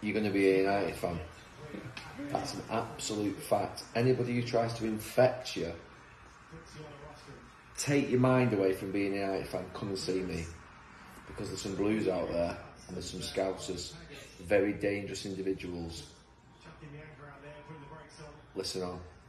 you're going to be a United fan. That's an absolute fact. Anybody who tries to infect you, take your mind away from being a United fan, come and see me. Because there's some Blues out there, and there's some Scousers, very dangerous individuals. Listen on.